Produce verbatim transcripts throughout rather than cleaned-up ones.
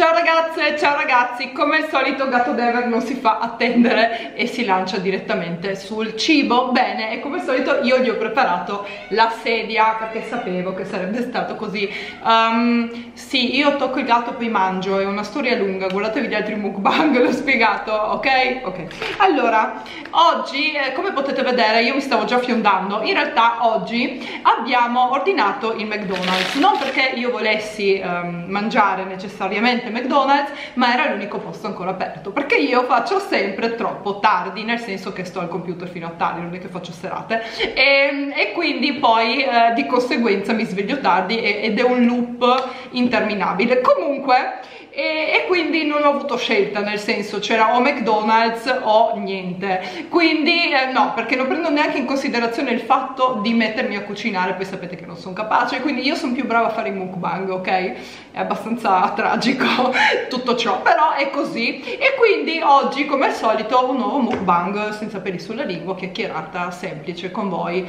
Ciao ragazze, ciao ragazzi, come al solito Gattodever non si fa attendere e si lancia direttamente sul cibo. Bene, e come al solito io gli ho preparato la sedia perché sapevo che sarebbe stato così. um, Sì, io tocco il gatto poi mangio, è una storia lunga, guardatevi gli altri mukbang, l'ho spiegato, ok? Ok, allora, oggi, eh, come potete vedere, io mi stavo già fiondando. In realtà oggi abbiamo ordinato il McDonald's, non perché io volessi um, mangiare necessariamente McDonald's, ma era l'unico posto ancora aperto, perché io faccio sempre troppo tardi, nel senso che sto al computer fino a tardi, non è che faccio serate, e, e quindi poi eh, di conseguenza mi sveglio tardi e, ed è un loop interminabile. Comunque E, e quindi non ho avuto scelta, nel senso c'era o McDonald's o niente, quindi eh, no, perché non prendo neanche in considerazione il fatto di mettermi a cucinare, poi sapete che non sono capace, quindi io sono più brava a fare i mukbang, ok? È abbastanza tragico tutto ciò, però è così. E quindi oggi, come al solito, un nuovo mukbang senza peli sulla lingua, chiacchierata semplice con voi,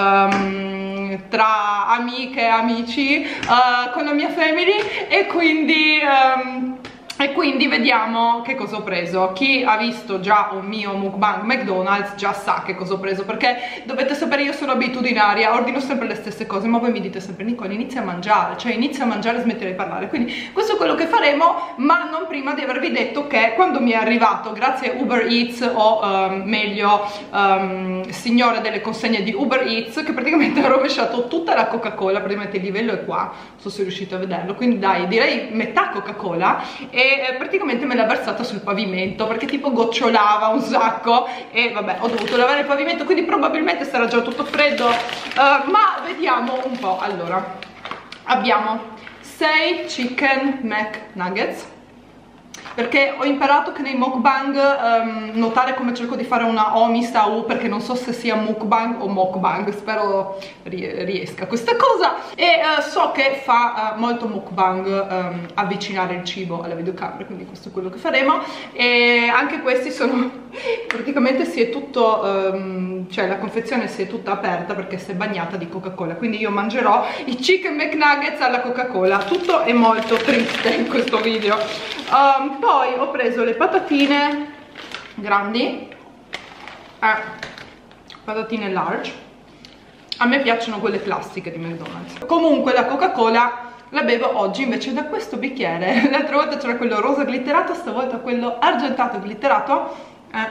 um, tra amiche e amici, uh, con la mia family, e quindi um, e quindi vediamo che cosa ho preso. Chi ha visto già un mio mukbang McDonald's già sa che cosa ho preso, perché dovete sapere, io sono abitudinaria, ordino sempre le stesse cose, ma voi mi dite sempre: Nicole, inizia a mangiare, cioè inizia a mangiare e smettere di parlare. Quindi questo è quello che faremo, ma non prima di avervi detto che quando mi è arrivato grazie a Uber Eats, o um, meglio um, signore delle consegne di Uber Eats, che praticamente ha rovesciato tutta la Coca-Cola, praticamente il livello è qua, non so se riuscite a vederlo, quindi dai, direi metà Coca-Cola, e praticamente me l'ha versata sul pavimento perché tipo gocciolava un sacco, e vabbè, ho dovuto lavare il pavimento, quindi probabilmente sarà già tutto freddo, uh, ma vediamo un po'. Allora, abbiamo sei chicken McNuggets, perché ho imparato che nei mukbang um, notare come cerco di fare una omista u, perché non so se sia mukbang o mukbang, spero riesca questa cosa, e uh, so che fa uh, molto mukbang um, avvicinare il cibo alla videocamera, quindi questo è quello che faremo. E anche questi sono praticamente, si è tutto um, cioè la confezione si è tutta aperta perché si è bagnata di Coca-Cola, quindi io mangerò i chicken McNuggets alla Coca-Cola. Tutto è molto triste in questo video. Um, poi ho preso le patatine grandi, eh, patatine large, a me piacciono quelle classiche di McDonald's. Comunque la Coca-Cola la bevo oggi invece da questo bicchiere. L'altra volta c'era quello rosa glitterato, stavolta quello argentato glitterato. eh.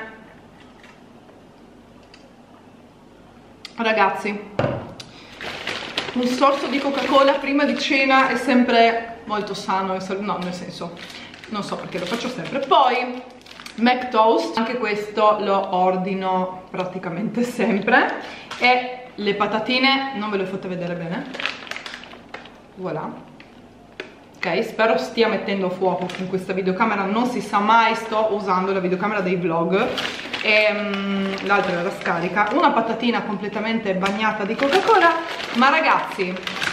Ragazzi, un sorso di Coca-Cola prima di cena è sempre molto sano e sal- no, nel senso, non so perché lo faccio sempre. Poi McToast, anche questo lo ordino praticamente sempre, e le patatine non ve le ho fatte vedere bene, voilà, ok, spero stia mettendo a fuoco in questa videocamera, non si sa mai, sto usando la videocamera dei vlog, e um, l'altra era scarica. Una patatina completamente bagnata di Coca-Cola, ma ragazzi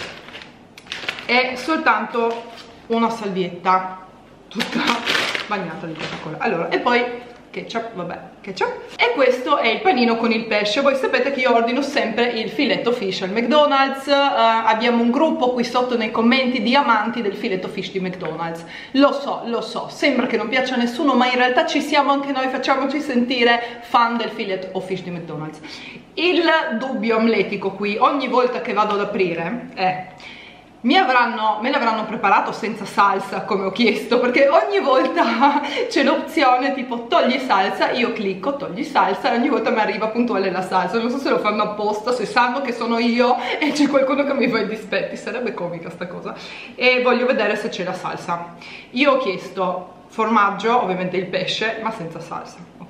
è soltanto una salvietta tutta bagnata di Coca-Cola. Allora, e poi ketchup, vabbè, ketchup. E questo è il panino con il pesce. Voi sapete che io ordino sempre il filetto fish al McDonald's, uh, abbiamo un gruppo qui sotto nei commenti di amanti del filetto fish di McDonald's. Lo so, lo so, sembra che non piaccia a nessuno, ma in realtà ci siamo anche noi, facciamoci sentire fan del filetto fish di McDonald's. Il dubbio amletico qui, ogni volta che vado ad aprire, è: Mi avranno, me l'avranno preparato senza salsa, come ho chiesto, perché ogni volta c'è l'opzione tipo togli salsa, io clicco togli salsa e ogni volta mi arriva puntuale la salsa. Non so se lo fanno apposta, se sanno che sono io e c'è qualcuno che mi fa i dispetti, sarebbe comica sta cosa. E voglio vedere se c'è la salsa. Io ho chiesto formaggio, ovviamente il pesce, ma senza salsa. Ok,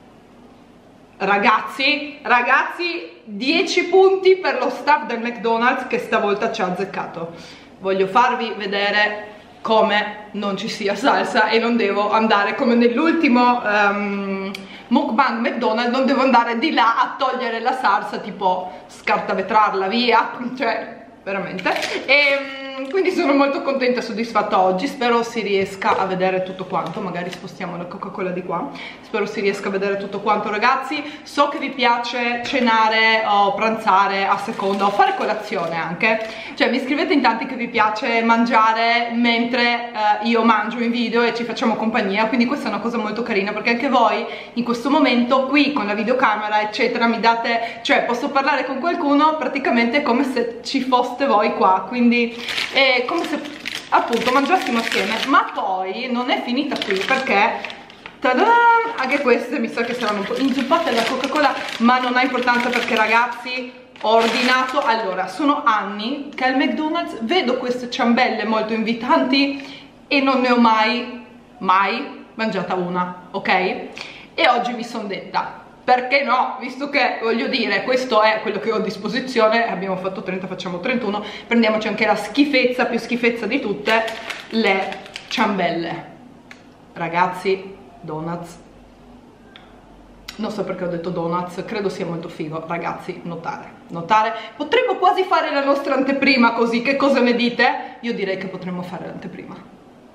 ragazzi, ragazzi, dieci punti per lo staff del McDonald's che stavolta ci ha azzeccato. Voglio farvi vedere come non ci sia salsa e non devo andare come nell'ultimo um, mukbang McDonald's, non devo andare di là a togliere la salsa, tipo scartavetrarla via, cioè veramente. E um, quindi sono molto contenta e soddisfatta oggi. Spero si riesca a vedere tutto quanto. Magari spostiamo la Coca-Cola di qua. Spero si riesca a vedere tutto quanto, ragazzi. So che vi piace cenare o pranzare a seconda, o fare colazione anche. Cioè mi scrivete in tanti che vi piace mangiare mentre uh, io mangio in video e ci facciamo compagnia. Quindi questa è una cosa molto carina, perché anche voi in questo momento qui con la videocamera eccetera mi date, cioè posso parlare con qualcuno praticamente come se ci foste voi qua, quindi è come se appunto mangiassimo assieme. Ma poi non è finita qui, perché tada, anche queste mi sa che saranno un po' inzuppate da Coca-Cola, ma non ha importanza perché, ragazzi, ho ordinato, allora sono anni che al McDonald's vedo queste ciambelle molto invitanti e non ne ho mai mai mangiata una, ok? E oggi mi sono detta, perché no, visto che, voglio dire, questo è quello che ho a disposizione, abbiamo fatto trenta, facciamo trentuno, prendiamoci anche la schifezza, più schifezza di tutte, le ciambelle. Ragazzi, donuts. Non so perché ho detto donuts, credo sia molto figo. Ragazzi, notare, notare. Potremmo quasi fare la nostra anteprima così, che cosa ne dite? Io direi che potremmo fare l'anteprima.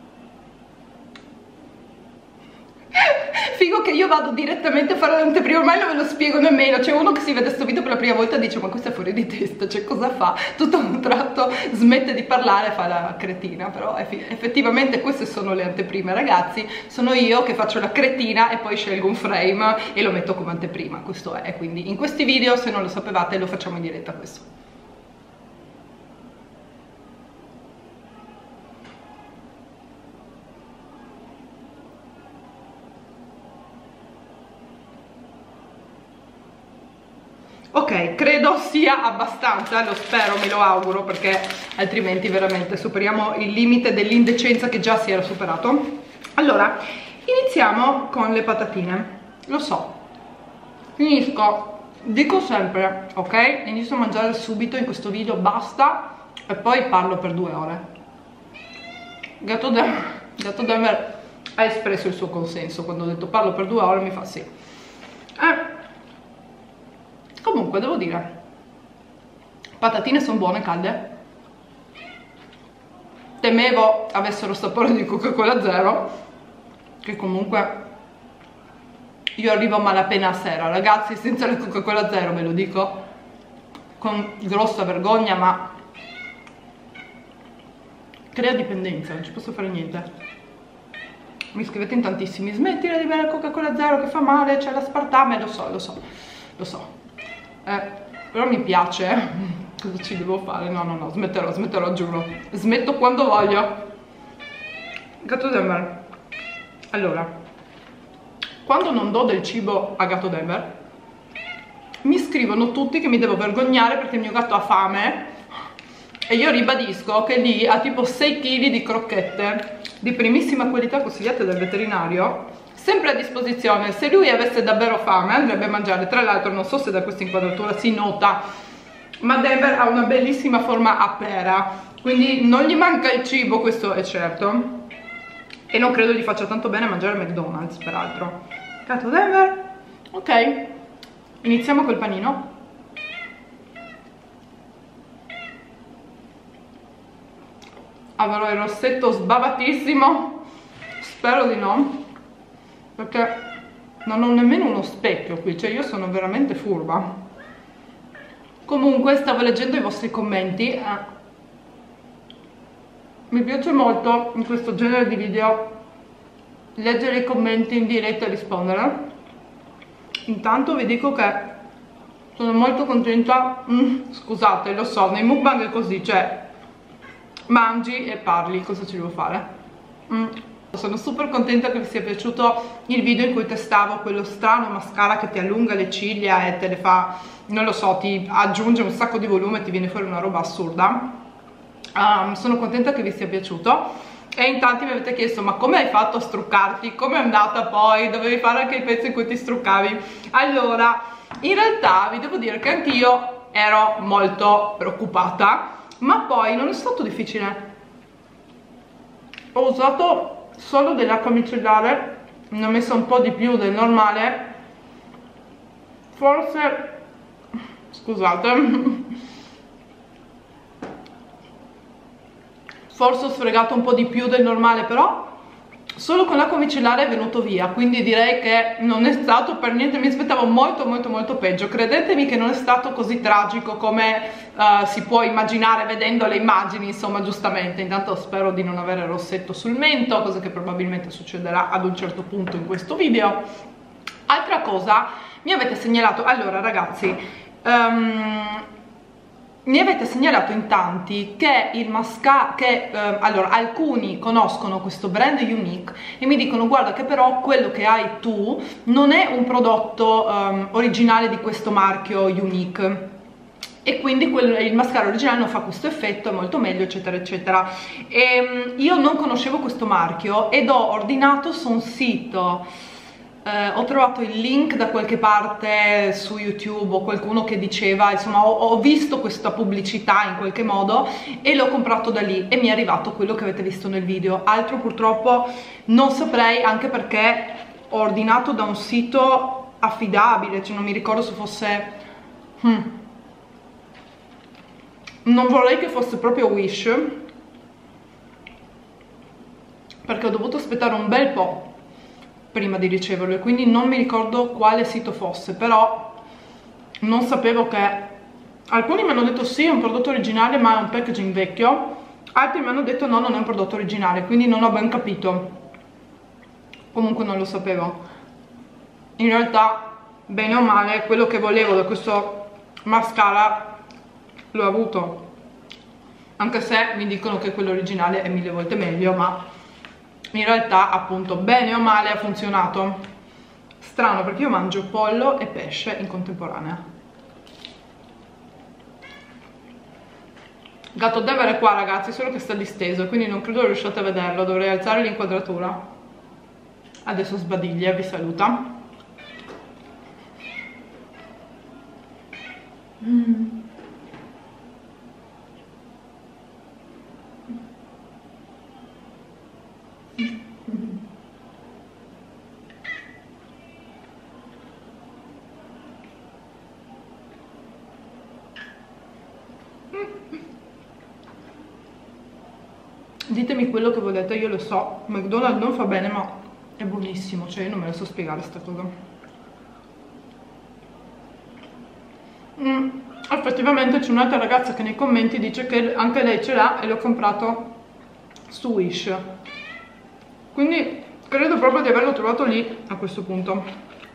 Figo che io vado direttamente a fare l'anteprima, ormai non ve lo spiego nemmeno. C'è uno che si vede questo video per la prima volta e dice: ma questa è fuori di testa, cioè cosa fa? Tutto a un tratto smette di parlare e fa la cretina. Però effettivamente queste sono le anteprime, ragazzi. Sono io che faccio la cretina e poi scelgo un frame e lo metto come anteprima. Questo è, quindi in questi video, se non lo sapevate, lo facciamo in diretta questo. Ok, credo sia abbastanza, lo spero, me lo auguro, perché altrimenti veramente superiamo il limite dell'indecenza che già si era superato. Allora, iniziamo con le patatine. Lo so, finisco, dico sempre, ok? Inizio a mangiare subito in questo video, basta, e poi parlo per due ore. Gatto Denver, Gatto Denver ha espresso il suo consenso quando ho detto parlo per due ore, mi fa sì. Eh... Comunque devo dire, patatine sono buone, calde. Temevo avessero sapore di Coca-Cola zero, che comunque io arrivo a malapena a sera, ragazzi, senza la Coca-Cola zero, ve lo dico con grossa vergogna, ma crea dipendenza, non ci posso fare niente. Mi scrivete in tantissimi: smettila di bere Coca-Cola zero che fa male, c'è l'aspartame. Lo so, lo so, lo so. Eh, però mi piace. Cosa ci devo fare? No, no, no, smetterò, smetterò, giuro. Smetto quando voglio. Gatto Denver. Allora, quando non do del cibo a Gatto Denver, mi scrivono tutti che mi devo vergognare perché il mio gatto ha fame. E io ribadisco che lì ha tipo sei chili di crocchette di primissima qualità consigliate dal veterinario, sempre a disposizione. Se lui avesse davvero fame andrebbe a mangiare. Tra l'altro non so se da questa inquadratura si nota, ma Denver ha una bellissima forma a pera, quindi non gli manca il cibo, questo è certo, e non credo gli faccia tanto bene mangiare McDonald's, peraltro. Gatto Denver. Ok, iniziamo col panino. Avrò il rossetto sbavatissimo, spero di no, perché non ho nemmeno uno specchio qui, cioè io sono veramente furba. Comunque stavo leggendo i vostri commenti, eh. Mi piace molto in questo genere di video leggere i commenti in diretta e rispondere. Intanto vi dico che sono molto contenta, mm, scusate, lo so, nei mukbang è così, cioè mangi e parli, cosa ci devo fare? Mm. Sono super contenta che vi sia piaciuto il video in cui testavo quello strano mascara che ti allunga le ciglia e te le fa, non lo so, ti aggiunge un sacco di volume e ti viene fuori una roba assurda. Um, sono contenta che vi sia piaciuto. E in tanti mi avete chiesto: ma come hai fatto a struccarti? Come è andata poi? Dovevi fare anche il pezzo in cui ti struccavi? Allora, in realtà vi devo dire che anch'io ero molto preoccupata, ma poi non è stato difficile. Ho usato solo dell'acqua micellare, ne ho messa un po' di più del normale, forse, scusate, forse ho sfregato un po' di più del normale, però solo con l'acqua micellare è venuto via, quindi direi che non è stato per niente, mi aspettavo molto molto molto peggio. Credetemi che non è stato così tragico come uh, si può immaginare vedendo le immagini, insomma, giustamente. Intanto spero di non avere rossetto sul mento, cosa che probabilmente succederà ad un certo punto in questo video. Altra cosa, mi avete segnalato, allora ragazzi, um, mi avete segnalato in tanti che il mascara, che eh, allora alcuni conoscono questo brand Younique e mi dicono guarda che però quello che hai tu non è un prodotto um, originale di questo marchio Younique e quindi quello, il mascara originale non fa questo effetto, è molto meglio eccetera eccetera. E, um, io non conoscevo questo marchio ed ho ordinato su un sito. Eh, ho trovato il link da qualche parte su YouTube o qualcuno che diceva, insomma ho, ho visto questa pubblicità in qualche modo e l'ho comprato da lì e mi è arrivato quello che avete visto nel video. Altro purtroppo non saprei, anche perché ho ordinato da un sito affidabile, cioè non mi ricordo se fosse hmm. non vorrei che fosse proprio Wish, perché ho dovuto aspettare un bel po' prima di riceverlo e quindi non mi ricordo quale sito fosse, però non sapevo che alcuni mi hanno detto sì è un prodotto originale ma è un packaging vecchio, altri mi hanno detto no, non è un prodotto originale, quindi non ho ben capito. Comunque non lo sapevo. In realtà bene o male quello che volevo da questo mascara l'ho avuto, anche se mi dicono che quello originale è mille volte meglio, ma in realtà appunto bene o male ha funzionato. Strano perché io mangio pollo e pesce in contemporanea. Gatto Denver è qua ragazzi, solo che sta disteso, quindi non credo riusciate a vederlo, dovrei alzare l'inquadratura. Adesso sbadiglia, vi saluta. Mm. Ditemi quello che volete, io lo so, McDonald's non fa bene ma è buonissimo, cioè io non me lo so spiegare sta cosa. Mm, effettivamente c'è un'altra ragazza che nei commenti dice che anche lei ce l'ha e l'ho comprato su Wish, quindi credo proprio di averlo trovato lì a questo punto.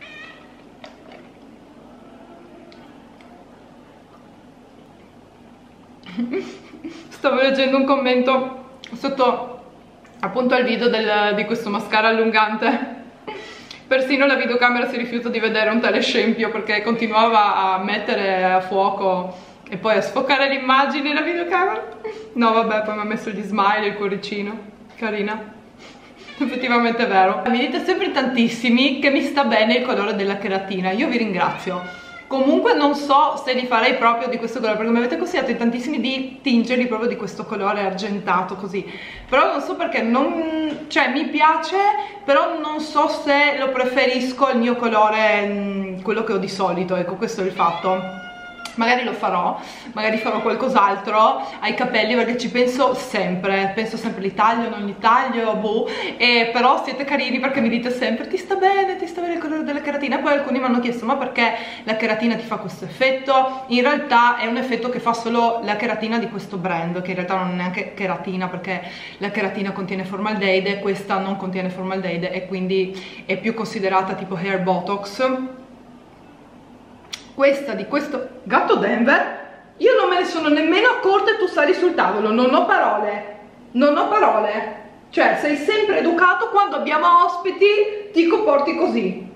Stavo leggendo un commento sotto appunto al video del, di questo mascara allungante. Persino la videocamera si rifiuta di vedere un tale scempio perché continuava a mettere a fuoco e poi a sfocare l'immagine la videocamera. No vabbè, poi mi ha messo gli smile, il cuoricino, carina. Effettivamente è vero. Mi dite sempre tantissimi che mi sta bene il colore della cheratina, io vi ringrazio. Comunque non so se li farei proprio di questo colore, perché mi avete consigliato in tantissimi di tingerli proprio di questo colore argentato così, però non so perché, non, cioè mi piace, però non so se lo preferisco al mio colore, quello che ho di solito, ecco, questo è il fatto. Magari lo farò, magari farò qualcos'altro ai capelli perché ci penso sempre, penso sempre li taglio, non li taglio, boh, e però siete carini perché mi dite sempre ti sta bene, ti sta bene il colore della cheratina. Poi alcuni mi hanno chiesto ma perché la cheratina ti fa questo effetto? In realtà è un effetto che fa solo la cheratina di questo brand, che in realtà non è neanche cheratina perché la cheratina contiene formaldeide, questa non contiene formaldeide e quindi è più considerata tipo hair botox. Questa di questo Gatto Denver, io non me ne sono nemmeno accorta e tu sali sul tavolo, non ho parole, non ho parole, cioè sei sempre educato, quando abbiamo ospiti ti comporti così.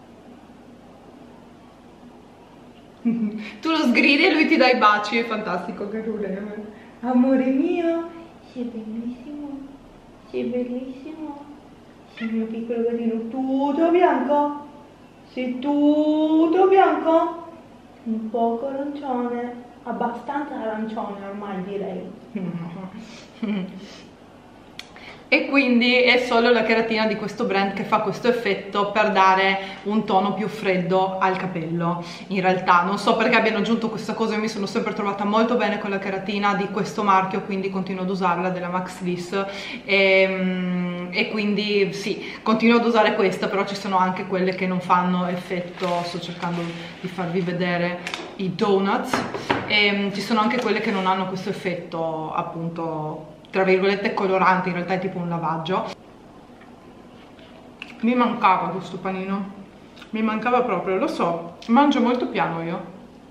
Tu lo sgridi e lui ti dà i baci, è fantastico. Gatto Denver, amore mio, sei bellissimo, sei bellissimo, sei il mio piccolo gattino, tutto bianco, sei tutto bianco. Un poco arancione, abbastanza arancione ormai direi. e quindi è solo la cheratina di questo brand che fa questo effetto per dare un tono più freddo al capello. In realtà non so perché abbiano aggiunto questa cosa, io mi sono sempre trovata molto bene con la cheratina di questo marchio, quindi continuo ad usarla, della Max Liss, e, e quindi sì, continuo ad usare questa, però ci sono anche quelle che non fanno effetto. Sto cercando di farvi vedere i donuts, e ci sono anche quelle che non hanno questo effetto, appunto, tra virgolette colorante, in realtà è tipo un lavaggio. Mi mancava questo panino, mi mancava proprio, lo so, mangio molto piano io,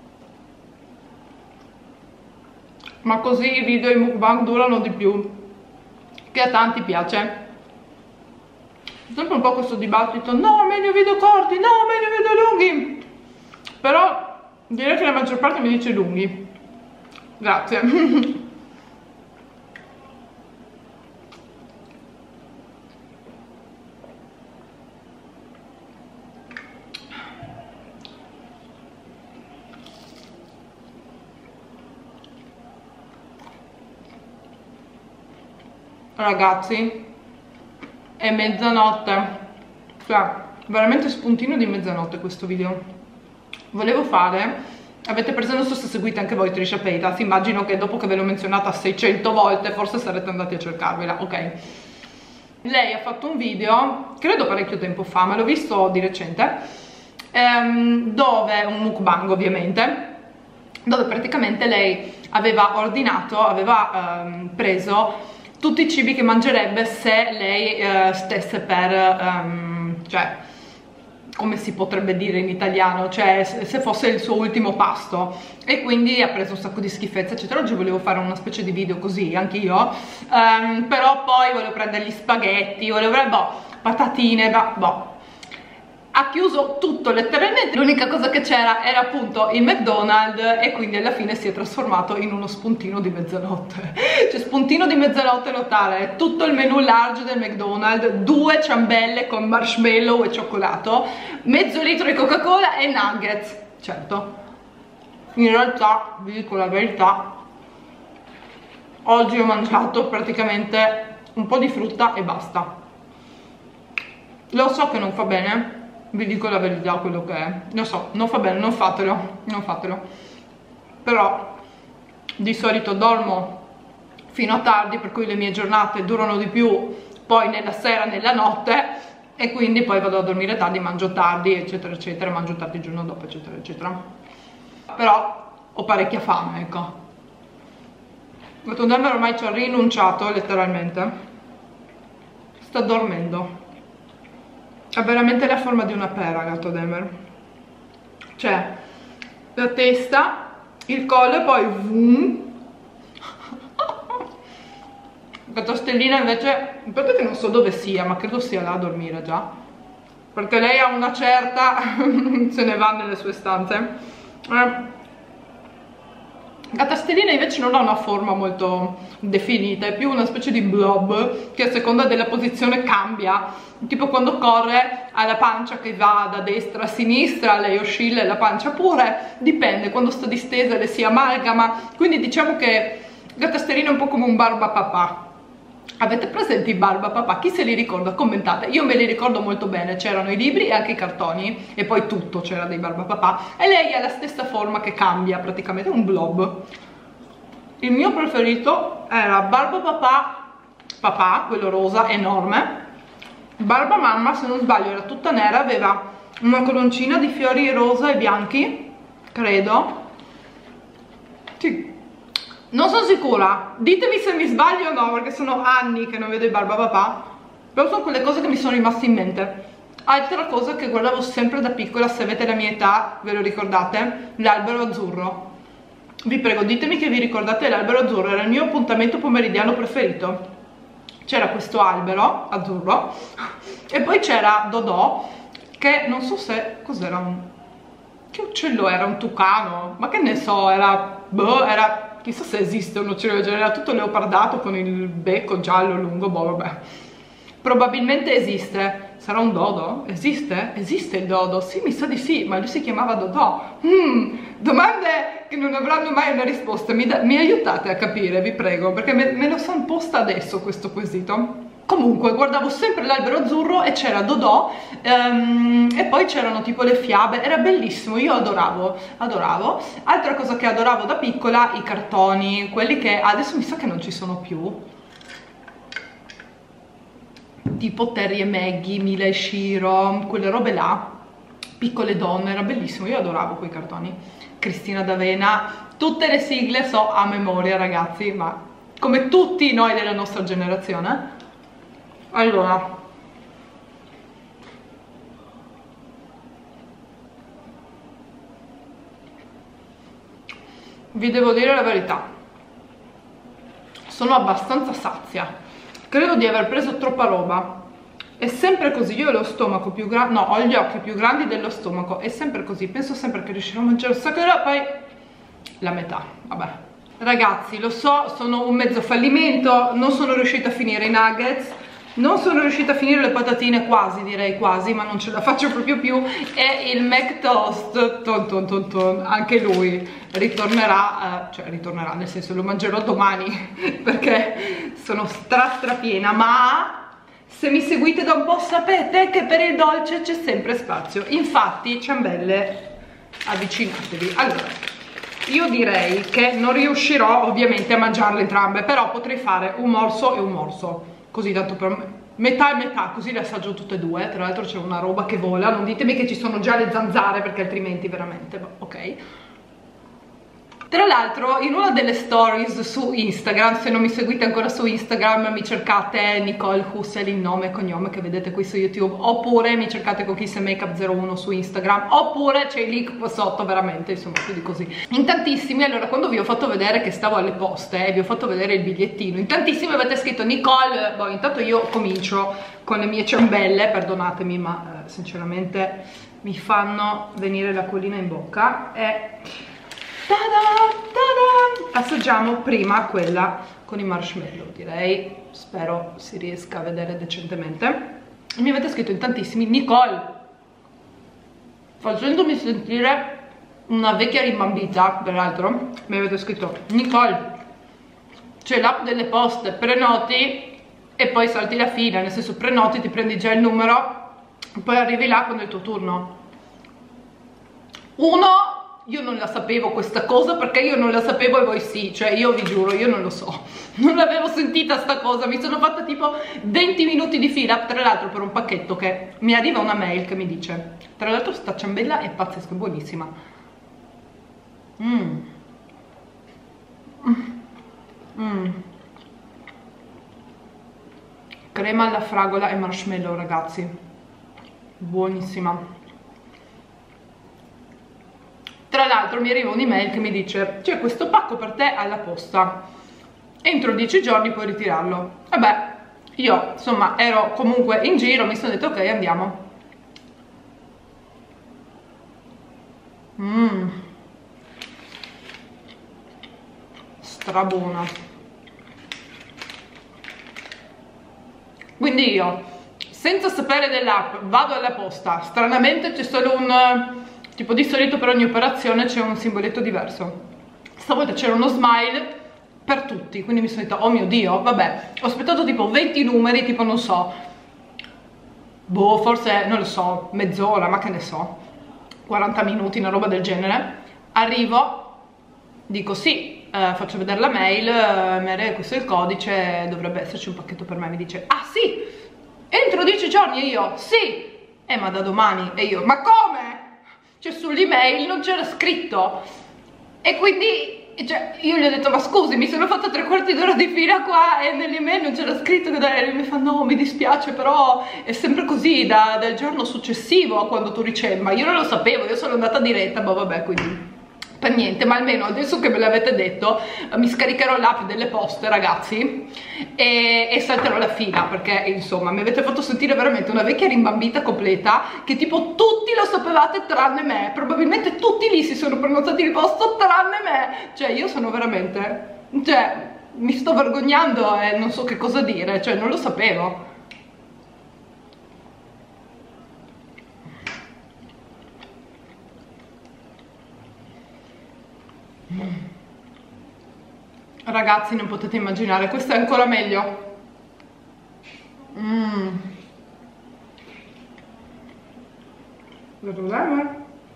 ma così i video e i mukbang durano di più, che a tanti piace. C'è sempre un po' questo dibattito, no, meglio video corti, no, meglio video lunghi, però direi che la maggior parte mi dice lunghi. Grazie. Ragazzi, è mezzanotte, cioè veramente spuntino di mezzanotte questo video. Volevo fare, avete preso, non so se seguite anche voi Trisha Paytas, immagino che dopo che ve l'ho menzionata seicento volte forse sarete andati a cercarvela, ok? Lei ha fatto un video, credo parecchio tempo fa, ma l'ho visto di recente, ehm, dove, un mukbang ovviamente, dove praticamente lei aveva ordinato, aveva ehm, preso tutti i cibi che mangerebbe se lei eh, stesse per, um, cioè, come si potrebbe dire in italiano, cioè se fosse il suo ultimo pasto, e quindi ha preso un sacco di schifezze eccetera. Oggi volevo fare una specie di video così, anch'io, um, però poi volevo prendere gli spaghetti, volevo prendere, boh, patatine, boh, boh. Ha chiuso tutto letteralmente, l'unica cosa che c'era era appunto il McDonald's, e quindi alla fine si è trasformato in uno spuntino di mezzanotte. Cioè spuntino di mezzanotte notare tutto il menù large del McDonald's, due ciambelle con marshmallow e cioccolato, mezzo litro di Coca-Cola e nuggets. Certo, in realtà vi dico la verità, oggi ho mangiato praticamente un po' di frutta e basta. Lo so che non fa bene, vi dico la verità, quello che è, lo so, non fa bene, non fatelo, non fatelo, però di solito dormo fino a tardi, per cui le mie giornate durano di più poi nella sera, nella notte, e quindi poi vado a dormire tardi, mangio tardi eccetera eccetera, mangio tardi il giorno dopo eccetera eccetera, però ho parecchia fame, ecco. Gatto Denver ormai ci ha rinunciato letteralmente, sta dormendo. Ha veramente la forma di una pera Gatto Denver, cioè la testa, il collo e poi vroom. Gatto Stellina invece, aspetta che non so dove sia, ma credo sia là a dormire già, perché lei ha una certa se ne va nelle sue stanze. eh. Gatta Stellina invece non ha una forma molto definita, è più una specie di blob che a seconda della posizione cambia, tipo quando corre ha la pancia che va da destra a sinistra, lei oscilla e la pancia pure, dipende, quando sta distesa le si amalgama, quindi diciamo che Gatta Stellina è un po' come un barbapapà. Avete presenti i barbapapà? Chi se li ricorda? Commentate. Io me li ricordo molto bene, c'erano i libri e anche i cartoni, e poi tutto c'era dei barbapapà, e lei ha la stessa forma che cambia, praticamente un blob. Il mio preferito era Barbapapà papà, quello rosa enorme. Barbamamma, se non sbaglio, era tutta nera, aveva una coroncina di fiori rosa e bianchi, credo. Sì, non sono sicura, ditemi se mi sbaglio o no, perché sono anni che non vedo i Barbapapà, però sono quelle cose che mi sono rimaste in mente. Altra cosa che guardavo sempre da piccola, se avete la mia età ve lo ricordate, l'albero azzurro. Vi prego, ditemi che vi ricordate l'albero azzurro, era il mio appuntamento pomeridiano preferito. C'era questo albero azzurro e poi c'era Dodò, che non so se cos'era, un che uccello era, un tucano, ma che ne so, era boh, era chissà se esiste un uccello del genere, era tutto leopardato con il becco giallo lungo, boh, vabbè, probabilmente esiste. Sarà un dodo? Esiste? Esiste il dodo? Sì, mi sa di sì, ma lui si chiamava Dodò. Hmm, domande che non avranno mai una risposta, mi, da, mi aiutate a capire, vi prego, perché me, me lo sono posta adesso questo quesito. Comunque guardavo sempre l'albero azzurro e c'era Dodò, um, e poi c'erano tipo le fiabe, era bellissimo, io adoravo, adoravo. Altra cosa che adoravo da piccola, i cartoni, quelli che adesso mi sa che non ci sono più, tipo Terry e Maggie, Mila e Shiro, quelle robe là, piccole donne, era bellissimo, io adoravo quei cartoni. Cristina D'Avena, tutte le sigle so a memoria ragazzi, ma come tutti noi della nostra generazione. Allora, vi devo dire la verità, sono abbastanza sazia, credo di aver preso troppa roba, è sempre così, io ho lo stomaco più grande, no, ho gli occhi più grandi dello stomaco, è sempre così, penso sempre che riuscirò a mangiare un sacco di roba, poi la metà, vabbè. Ragazzi, lo so, sono un mezzo fallimento, non sono riuscita a finire i nuggets, non sono riuscita a finire le patatine, quasi direi quasi, ma non ce la faccio proprio più, e il McToast, ton ton ton ton, anche lui ritornerà, eh, cioè ritornerà, nel senso lo mangerò domani, perché sono stra strapiena, ma se mi seguite da un po' sapete che per il dolce c'è sempre spazio, infatti ciambelle, avvicinatevi. Allora, io direi che non riuscirò ovviamente a mangiarle entrambe, però potrei fare un morso e un morso, così tanto per metà e metà, così le assaggio tutte e due. Tra l'altro c'è una roba che vola, non ditemi che ci sono già le zanzare perché altrimenti veramente, ok. Tra l'altro in una delle stories su Instagram, se non mi seguite ancora su Instagram, mi cercate Nicole Hussel, il nome e cognome che vedete qui su YouTube, oppure mi cercate con Kiss and Makeup zero uno su Instagram, oppure c'è il link qua sotto, veramente, insomma, più di così. In tantissimi, allora quando vi ho fatto vedere che stavo alle poste e vi ho fatto vedere il bigliettino, in tantissimi avete scritto Nicole, boh, intanto io comincio con le mie ciambelle, perdonatemi ma eh, sinceramente mi fanno venire l'acquolina in bocca, e tada, tada! Assaggiamo prima quella con i marshmallow, direi, spero si riesca a vedere decentemente. Mi avete scritto in tantissimi Nicole, facendomi sentire una vecchia rimbambita, peraltro mi avete scritto Nicole, c'è l'app delle poste, prenoti e poi salti la fila, nel senso prenoti, ti prendi già il numero, poi arrivi là quando è il tuo turno. Uno, io non la sapevo questa cosa, perché io non la sapevo e voi sì, cioè io vi giuro, io non lo so, non l'avevo sentita sta cosa, mi sono fatta tipo venti minuti di fila, tra l'altro per un pacchetto che mi arriva una mail che mi dice, tra l'altro sta ciambella è pazzesca, è buonissima. Mmm. Mm. Crema alla fragola e marshmallow, ragazzi, buonissima. Tra l'altro mi arriva un'email che mi dice c'è questo pacco per te alla posta, entro dieci giorni puoi ritirarlo. Vabbè, io insomma ero comunque in giro, mi sono detto ok, andiamo. Mmm, strabuona. Quindi io, senza sapere dell'app, vado alla posta, stranamente c'è solo un, tipo di solito per ogni operazione c'è un simboletto diverso, stavolta c'era uno smile per tutti, quindi mi sono detta oh mio dio, vabbè, ho aspettato tipo venti numeri, tipo non so, boh, forse non lo so, mezz'ora, ma che ne so, quaranta minuti, una roba del genere. Arrivo, dico sì, eh, faccio vedere la mail, eh, questo è il codice, dovrebbe esserci un pacchetto per me. Mi dice ah sì, entro dieci giorni. E io sì, eh ma da domani. E io ma come? Cioè sull'email non c'era scritto, e quindi cioè, io gli ho detto ma scusi, mi sono fatta tre quarti d'ora di fila qua e nell'email non c'era scritto che da... E mi fa no, mi dispiace, però è sempre così da, dal giorno successivo a quando tu ricevi. Ma io non lo sapevo, io sono andata diretta, ma vabbè, quindi per niente. Ma almeno adesso che me l'avete detto mi scaricherò l'app delle poste, ragazzi, e, e salterò la fila, perché insomma mi avete fatto sentire veramente una vecchia rimbambita completa, che tipo tutti lo sapevate tranne me, probabilmente tutti lì si sono prenotati il posto tranne me, cioè io sono veramente, cioè mi sto vergognando e non so che cosa dire, cioè non lo sapevo. Ragazzi, non potete immaginare, questo è ancora meglio. Gato Demer.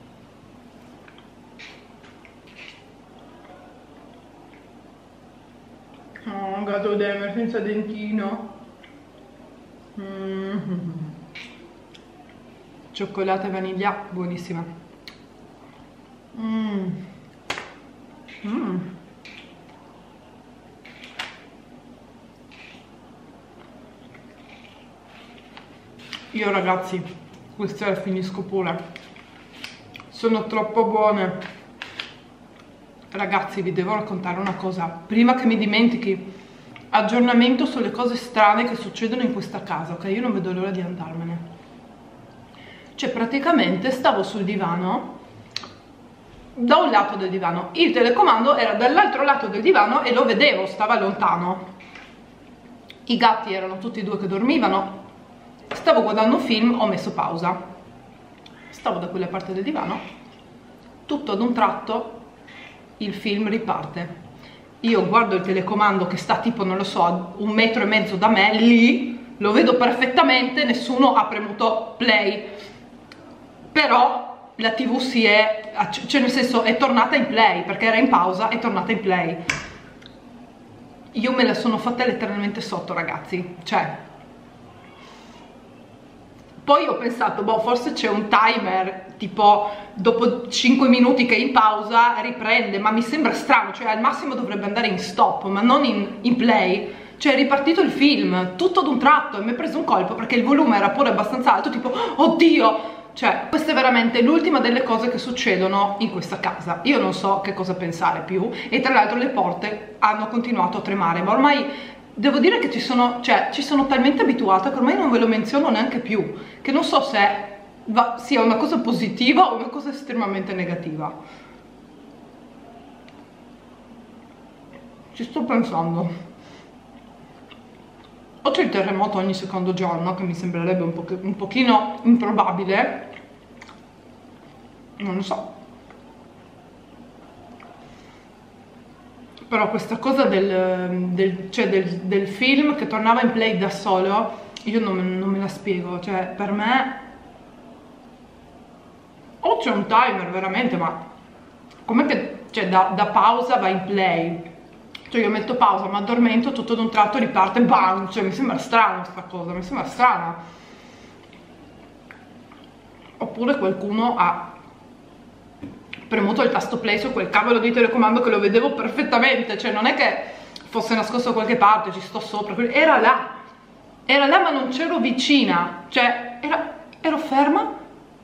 Oh, Gato Demer senza dentino. Mm-hmm. Cioccolata e vaniglia, buonissima. Mm. Mm. Io ragazzi, queste le finisco pure, sono troppo buone. Ragazzi, vi devo raccontare una cosa, prima che mi dimentichi, aggiornamento sulle cose strane che succedono in questa casa, ok? Io non vedo l'ora di andarmene. Cioè praticamente stavo sul divano, da un lato del divano, il telecomando era dall'altro lato del divano e lo vedevo, stava lontano. I gatti erano tutti e due che dormivano. Stavo guardando un film, ho messo pausa, stavo da quella parte del divano, tutto ad un tratto il film riparte. Io guardo il telecomando che sta tipo, non lo so, a un metro e mezzo da me, lì, lo vedo perfettamente, nessuno ha premuto play, però la tv si è, cioè nel senso è tornata in play, perché era in pausa, è tornata in play. Io me la sono fatta letteralmente sotto, ragazzi, cioè... Poi ho pensato, boh, forse c'è un timer, tipo dopo cinque minuti che è in pausa riprende, ma mi sembra strano, cioè al massimo dovrebbe andare in stop, ma non in, in play. Cioè è ripartito il film, tutto ad un tratto, e mi è preso un colpo perché il volume era pure abbastanza alto, tipo, oddio! Cioè, questa è veramente l'ultima delle cose che succedono in questa casa. Io non so che cosa pensare più, e tra l'altro le porte hanno continuato a tremare, ma ormai... Devo dire che ci sono, cioè, ci sono talmente abituata che ormai non ve lo menziono neanche più, che non so se va, sia una cosa positiva o una cosa estremamente negativa. Ci sto pensando. O c'è il terremoto ogni secondo giorno, che mi sembrerebbe un, po un pochino improbabile, non lo so. Però questa cosa del, del, cioè del, del film che tornava in play da solo, io non, non me la spiego, cioè per me o c'è un timer veramente, ma com'è che, cioè, da, da pausa va in play? Cioè io metto pausa, mi addormento, tutto ad un tratto riparte, bam, cioè mi sembra strana sta cosa, mi sembra strana. Oppure qualcuno ha premuto il tasto play su quel cavolo di telecomando che lo vedevo perfettamente, cioè non è che fosse nascosto da qualche parte, ci sto sopra, era là, era là ma non c'ero vicina, cioè era, ero ferma,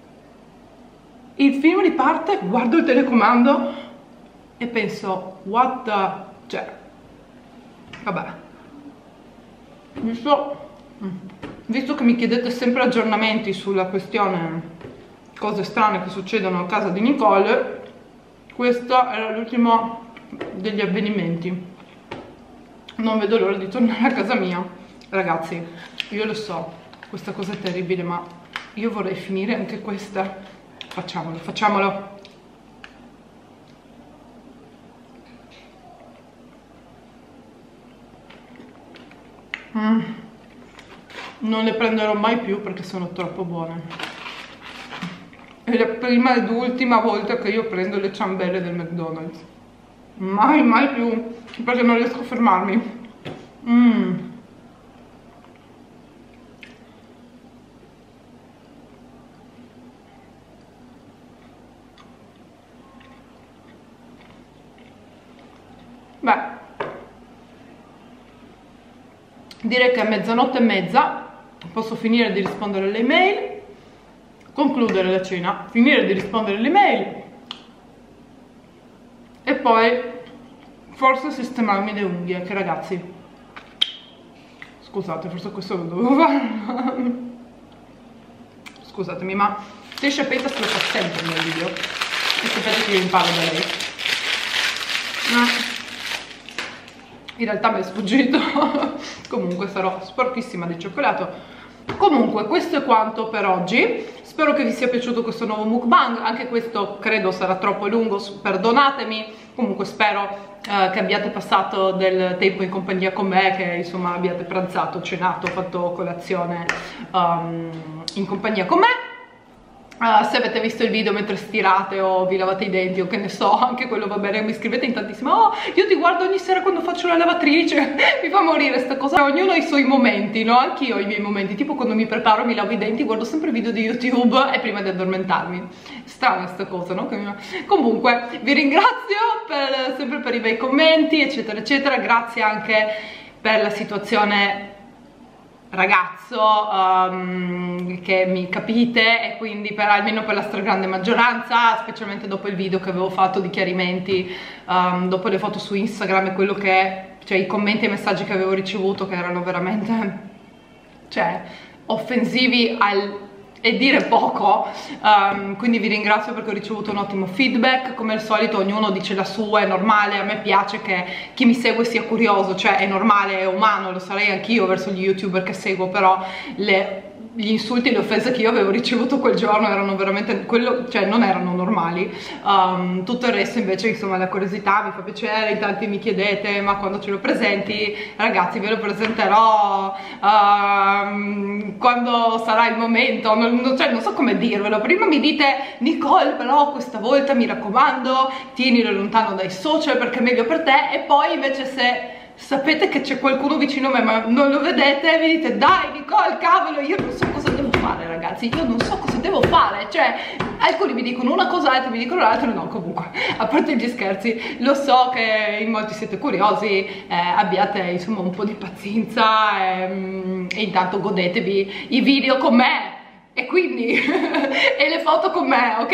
il film riparte, guardo il telecomando e penso, what the, cioè, vabbè, visto, visto che mi chiedete sempre aggiornamenti sulla questione cose strane che succedono a casa di Nicole, questo era l'ultimo degli avvenimenti. Non vedo l'ora di tornare a casa mia. Ragazzi, io lo so, questa cosa è terribile, ma io vorrei finire anche questa. Facciamolo, facciamolo. Mm. Non le prenderò mai più perché sono troppo buone. È la prima ed ultima volta che io prendo le ciambelle del McDonald's. Mai, mai più, perché non riesco a fermarmi. Mm. Beh, direi che a mezzanotte e mezza posso finire di rispondere alle email, concludere la cena, finire di rispondere alle email e poi forse sistemarmi le unghie, che ragazzi, scusate, forse questo lo dovevo fare. Scusatemi, ma se Sciapetta se lo fa sempre nel video e sapete che io imparo da lei. No. In realtà mi è sfuggito. Comunque sarò sporchissima di cioccolato. Comunque questo è quanto per oggi, spero che vi sia piaciuto questo nuovo mukbang, anche questo credo sarà troppo lungo, perdonatemi, comunque spero eh, che abbiate passato del tempo in compagnia con me, che insomma abbiate pranzato, cenato, fatto colazione um, in compagnia con me. Uh, se avete visto il video mentre stirate o vi lavate i denti o che ne so, anche quello va bene, mi scrivete in tantissimo. Oh, io ti guardo ogni sera quando faccio la lavatrice. Mi fa morire sta cosa. Ognuno ha i suoi momenti, no? Anch'io ho i miei momenti, tipo quando mi preparo, mi lavo i denti, guardo sempre video di YouTube e prima di addormentarmi. Strana sta cosa, no? Comunque vi ringrazio per, sempre per i bei commenti eccetera eccetera. Grazie anche per la situazione ragazzo, um, che mi capite, e quindi per, almeno per la stragrande maggioranza, specialmente dopo il video che avevo fatto di chiarimenti, um, dopo le foto su Instagram e quello che, cioè i commenti e i messaggi che avevo ricevuto, che erano veramente, cioè, offensivi al e dire poco, um, quindi vi ringrazio perché ho ricevuto un ottimo feedback. Come al solito ognuno dice la sua, è normale, a me piace che chi mi segue sia curioso, cioè è normale, è umano, lo sarei anch'io verso gli youtuber che seguo, però le gli insulti e le offese che io avevo ricevuto quel giorno erano veramente, quello, cioè non erano normali. Um, tutto il resto invece, insomma, la curiosità mi fa piacere. In tanti mi chiedete ma quando ce lo presenti? Ragazzi, ve lo presenterò um, quando sarà il momento, non, non, cioè, non so come dirvelo. Prima mi dite Nicole, però questa volta mi raccomando tienilo lontano dai social perché è meglio per te, e poi invece se sapete che c'è qualcuno vicino a me ma non lo vedete, vi dite dai Nicole, cavolo, io non so cosa devo fare, ragazzi, io non so cosa devo fare, cioè alcuni mi dicono una cosa, altri mi dicono l'altra. No, comunque, a parte gli scherzi, lo so che in molti siete curiosi, eh, abbiate insomma un po' di pazienza e, e intanto godetevi i video con me e quindi e le foto con me, ok?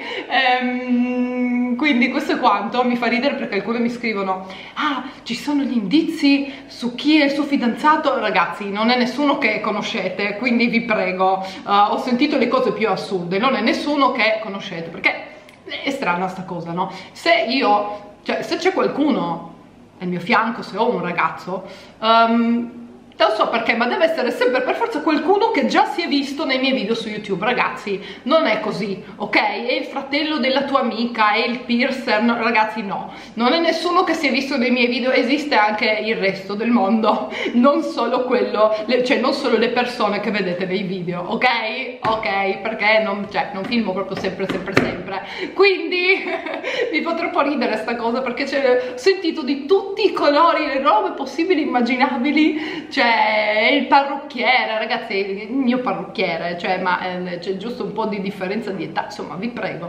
Ehm, quindi questo è quanto. Mi fa ridere perché alcuni mi scrivono ah, ci sono gli indizi su chi è il suo fidanzato. Ragazzi, non è nessuno che conoscete, quindi vi prego, uh, ho sentito le cose più assurde, non è nessuno che conoscete, perché è strana sta cosa, no? Se io, cioè se c'è qualcuno al mio fianco, se ho un ragazzo, um, non so perché, ma deve essere sempre per forza qualcuno che già si è visto nei miei video su YouTube. Ragazzi, non è così, ok? È il fratello della tua amica, è il piercer, no, ragazzi no, non è nessuno che si è visto nei miei video, esiste anche il resto del mondo, non solo quello, le, cioè non solo le persone che vedete nei video, ok? Ok, perché non, cioè, non filmo proprio sempre, sempre, sempre, quindi mi fa troppo ridere sta cosa, perché ho sentito di tutti i colori, le robe possibili e immaginabili, cioè il parrucchiere, ragazzi, il mio parrucchiere, cioè, ma eh, c'è giusto un po' di differenza di età, insomma, vi prego.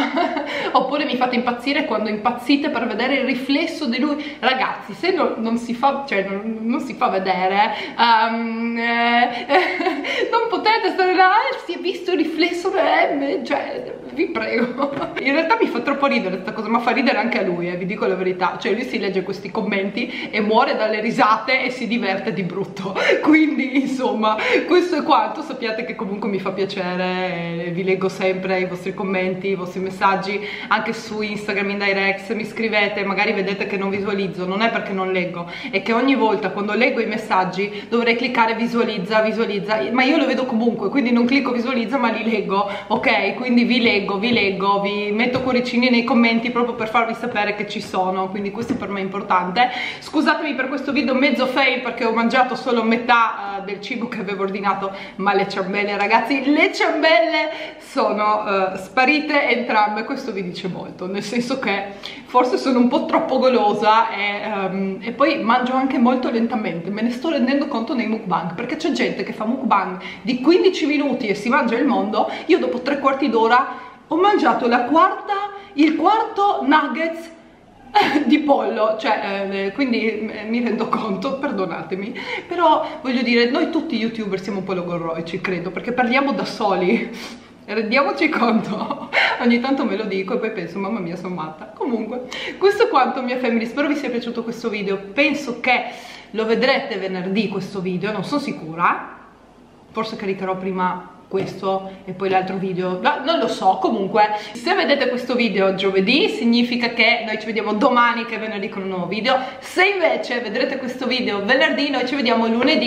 Oppure mi fate impazzire quando impazzite per vedere il riflesso di lui. Ragazzi, se no, non si fa, cioè non, non si fa vedere, um, eh, non potete stare là, si è visto il riflesso, eh, cioè, vi prego. In realtà mi fa troppo ridere questa cosa, ma fa ridere anche a lui, eh, vi dico la verità, cioè lui si legge questi commenti e muore dalle risate e si diverte di brutto. Quindi insomma questo è quanto. Sappiate che comunque mi fa piacere, vi leggo sempre i vostri commenti, i vostri messaggi anche su Instagram in direct. Se mi scrivete magari vedete che non visualizzo, non è perché non leggo, è che ogni volta quando leggo i messaggi dovrei cliccare visualizza, visualizza, ma io lo vedo comunque, quindi non clicco visualizza ma li leggo, ok? Quindi vi leggo, vi leggo, vi metto cuoricini nei commenti proprio per farvi sapere che ci sono, quindi questo per me è importante. Scusatemi per questo video mezzo fail perché ho mangiato solo metà uh, del cibo che avevo ordinato, ma le ciambelle, ragazzi, le ciambelle sono uh, sparite entrambe. Questo vi dice molto, nel senso che forse sono un po' troppo golosa e, um, e poi mangio anche molto lentamente. Me ne sto rendendo conto nei mukbang, perché c'è gente che fa mukbang di quindici minuti e si mangia il mondo. Io dopo tre quarti d'ora ho mangiato la quarta, il quarto nuggets di pollo, cioè eh, quindi eh, mi rendo conto, perdonatemi, però voglio dire, noi tutti youtuber siamo un po' logorroici, credo, perché parliamo da soli, rendiamoci conto. Ogni tanto me lo dico e poi penso mamma mia sono matta. Comunque questo è quanto, mia family, spero vi sia piaciuto questo video. Penso che lo vedrete venerdì questo video, non sono sicura, forse caricherò prima questo e poi l'altro video, no, non lo so. Comunque se vedete questo video giovedì significa che noi ci vediamo domani che è venerdì con un nuovo video. Se invece vedrete questo video venerdì noi ci vediamo lunedì con un nuovo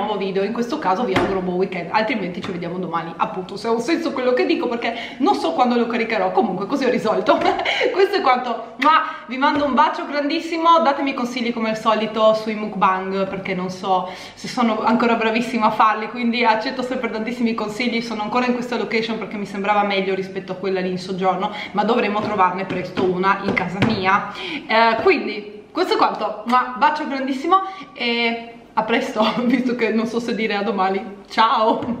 nuovo video. In questo caso vi auguro buon weekend, altrimenti ci vediamo domani, appunto, se ha un senso quello che dico, perché non so quando lo caricherò. Comunque così ho risolto. Questo è quanto. Ma vi mando un bacio grandissimo, datemi consigli come al solito sui mukbang, perché non so se sono ancora bravissima a farli, quindi accetto sempre tantissimi consigli. Sono ancora in questa location perché mi sembrava meglio rispetto a quella lì in soggiorno, ma dovremo trovarne presto una in casa mia. Eh, quindi questo è quanto. Ma bacio grandissimo e a presto, visto che non so se dire a domani. Ciao!